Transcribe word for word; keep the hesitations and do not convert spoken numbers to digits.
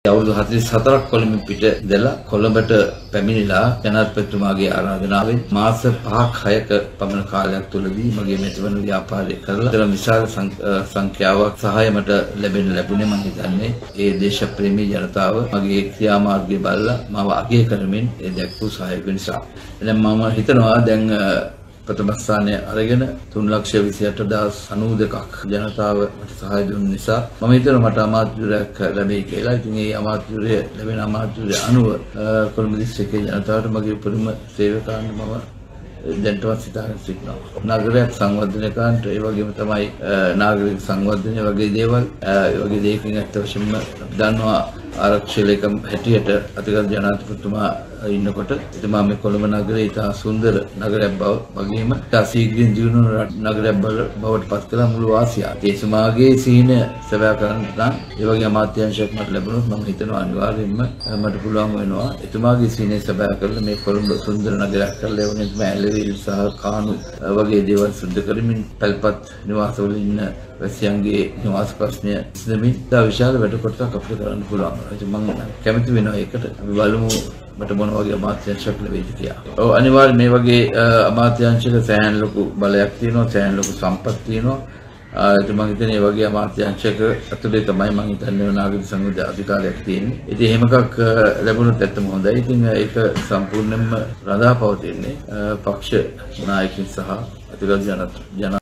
අවුරුදු හතළිස් හතරක් කොළඹ පිට ඉඳලා කොළඹට පැමිණිලා ජනාධිපතිතුමාගේ ආරාධනාවෙන් මාස පහක් හයක පමණ කාලයක් තුළදී මගේ මෙතන ව්‍යාපාරය කරලා ඒතර විශාල සංඛ්‍යාවක් සහාය මට ලැබෙන්න ලැබුණේ මම හිතන්නේ ඒ දේශප්‍රේමී ජනතාව මගේ ක්‍රියාමාර්ගය බලලා මාව අගය කරමින් ඒ දැක්වූ සහායක නිසා. එහෙනම් මම හිතනවා දැන් ප්‍රථම ස්ථානය අරගෙන තුන් ලක්ෂ විසිඅට හදාස් අනූ දෙකක් ජනතාව මට සහාය දුන්න නිසා මම හිතනවා මට අමාත්‍යවරයෙක් ලැබෙයි කියලා. ඉතින් ඒ අමාත්‍යවරය ලැබෙන අමාත්‍යවරය අනුව කොළඹ දිස්ත්‍රික්කයේ ජනතාවට මගේ උපරිම සේවකාන්න මම දැන්ටවත් සිතාගෙන සිටිනවා. නගරයක් සංවර්ධනය කරන්නට ඒ වගේම තමයි නාගරික සංවර්ධනය වගේ දේවල් ඒ වගේ දේකින් අත් වශයෙන්ම දන්නවා ආරක්ෂක ලේකම් හැටියට අතිගරු ජනාධිපතිතුමා ඉන්නකොට එතුමා මේ කොළඹ නගරය ඉතා සුන්දර නගරයක් බව වගේම ඉතා ශීඝ්‍රයෙන් දියුණු නගරයක් බවට පත් කළ මුළු ආසියාවේ එතුමාගේ සීන සැබෑ කරන්න නම් ඒ වගේ අමාත්‍යාංශයක් මට ලැබුණොත් මම හිතනවා අනිවාර්යයෙන්ම මට පුළුවන් වෙනවා එතුමාගේ සීනේ සැබෑ කරලා මේ කොළඹ සුන්දර නගරයක් කරලා ඒ වගේම ඇලවිල් සහ කානු වගේ දේවල් සුද්ධ කරමින් පැල්පත් නිවාසවල ඉන්න වැසියන්ගේ නිවාස ප්‍රශ්නය විසඳමින් ඉතා විශාල වැඩ කොටසක් අපිට කරන්න පුළුවන්. මම කැමති වෙනවා ඒකට. අපි බලමු මට මොන වගේ අමාත්‍යාංශයක් ලැබෙයිද කියලා. ඔව් අනිවාර්යයෙන් මේ වගේ අමාත්‍යාංශයක සෑහෙන ලොකු බලයක් තියෙනවා, සෑහෙන ලොකු සම්පත් තියෙනවා. ඒත් මම හිතන්නේ මේ වගේ අමාත්‍යාංශයක ඇතුලේ තමයි මම හිතන්නේ නාගරික සංවර්ධන අධිකාරියක් තියෙන්නේ. ඉතින් එහෙම එකක් ලැබුණොත් ඇත්තම හොඳයි. ඉතින් ඒක සම්පූර්ණයෙන්ම රඳා පවතින්නේ පක්ෂ නායකයන් සහ අතිගරු ජන